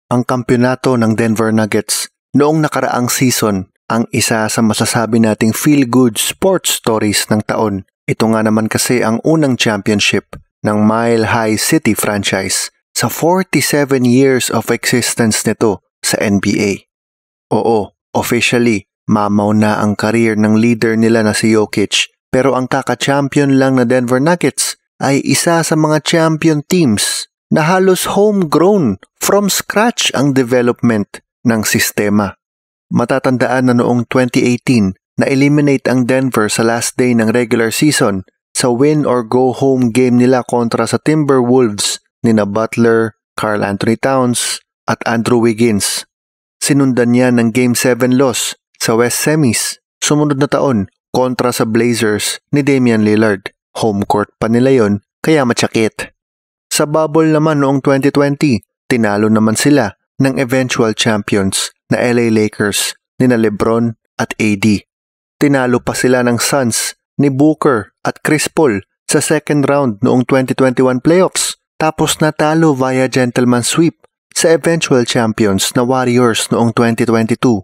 Ang kampyonato ng Denver Nuggets noong nakaraang season ang isa sa masasabi nating feel-good sports stories ng taon. Ito nga naman kasi ang unang championship ng Mile High City franchise sa 47 years of existence nito sa NBA. Oo, officially, mamaw na ang career ng leader nila na si Jokic, pero ang kaka-champion lang na Denver Nuggets ay isa sa mga champion teams na halos homegrown from scratch ang development ng sistema. Matatandaan na noong 2018 na-eliminate ang Denver sa last day ng regular season sa win-or-go-home game nila kontra sa Timberwolves nina Butler, Karl Anthony Towns at Andrew Wiggins. Sinundan niya ng Game 7 loss sa West Semis sumunod na taon kontra sa Blazers ni Damian Lillard. Home court pa nila yon kaya matsakit. Sa bubble naman noong 2020, tinalo naman sila ng eventual champions na LA Lakers nina LeBron at AD. Tinalo pa sila ng Suns ni Booker at Chris Paul sa second round noong 2021 playoffs, tapos natalo via gentleman sweep sa eventual champions na Warriors noong 2022.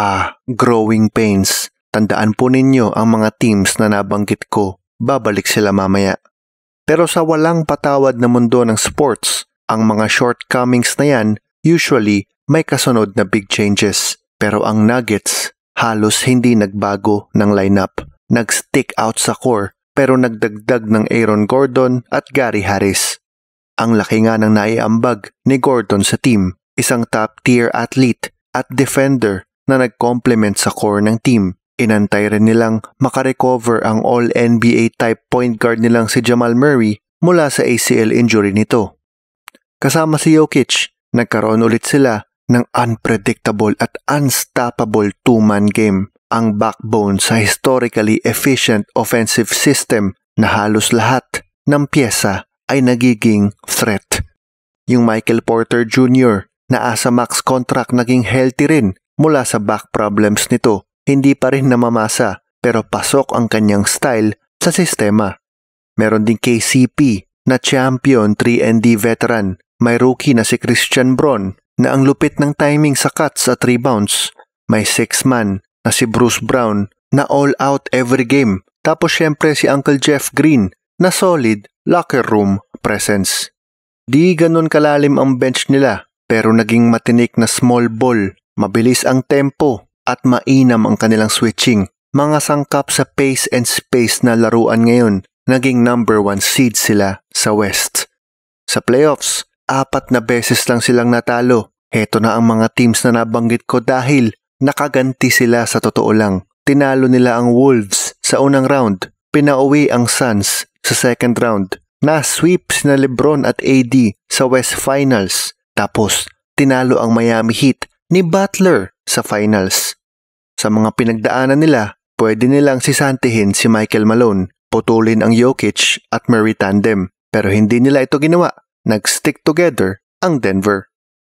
Growing pains. Tandaan po ninyo ang mga teams na nabanggit ko. Babalik sila mamaya. Pero sa walang patawad na mundo ng sports, ang mga shortcomings na yan usually may kasunod na big changes. Pero ang Nuggets halos hindi nagbago ng lineup. Nag-stick out sa core pero nagdagdag ng Aaron Gordon at Gary Harris. Ang laki nga ng naiambag ni Gordon sa team, isang top-tier athlete at defender na nag-complement sa core ng team. Inantay rin nilang makarecover ang All-NBA type point guard nilang si Jamal Murray mula sa ACL injury nito. Kasama si Jokic, nagkaroon ulit sila ng unpredictable at unstoppable two-man game, ang backbone sa historically efficient offensive system na halos lahat ng pyesa ay nagiging threat. Yung Michael Porter Jr. na asa max contract naging healthy rin mula sa back problems nito. Hindi pa rin namamasa pero pasok ang kanyang style sa sistema. Meron din KCP na champion 3&D veteran. May rookie na si Christian Braun na ang lupit ng timing sa cuts at rebounds. May 6-man na si Bruce Brown na all out every game. Tapos syempre si Uncle Jeff Green na solid locker room presence. Di ganun kalalim ang bench nila pero naging matinik na small ball. Mabilis ang tempo at mainam ang kanilang switching. Mga sangkap sa pace and space na laruan ngayon, naging number 1 seed sila sa West. Sa playoffs, 4 na beses lang silang natalo. Heto na ang mga teams na nabanggit ko dahil nakaganti sila sa totoo lang. Tinalo nila ang Wolves sa unang round, pinauwi ang Suns sa second round, na-sweep sina LeBron at AD sa West Finals, tapos tinalo ang Miami Heat ni Butler sa finals. Sa mga pinagdaanan nila, pwede nilang sisantihin si Michael Malone, putulin ang Jokic at Murray tandem, pero hindi nila ito ginawa. Nag-stick together ang Denver.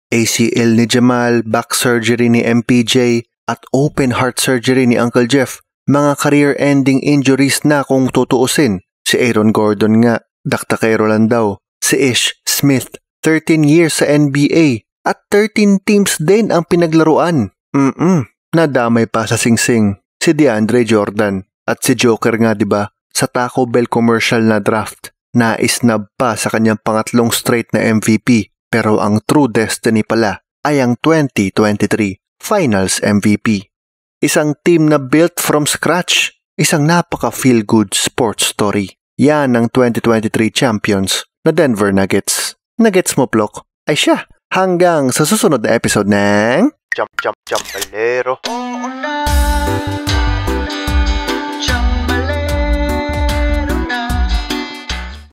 ACL ni Jamal, back surgery ni MPJ, at open heart surgery ni Uncle Jeff. Mga career-ending injuries na kung tutuusin. Si Aaron Gordon nga, daktakero lang daw. Si Ish Smith, 13 years sa NBA. At 13 teams din ang pinaglaruan. Nadamay pa sa singsing si DeAndre Jordan at si Joker nga, diba? Sa Taco Bell commercial na draft, naisnab pa sa kanyang pangatlong straight na MVP. Pero ang true destiny pala ay ang 2023 Finals MVP. Isang team na built from scratch, isang napaka-feel-good sports story. Yan ang 2023 champions na Denver Nuggets. Nuggets mo, Plok? Ay siya! Hanggang sa susunod na episode ng Jump, Palero.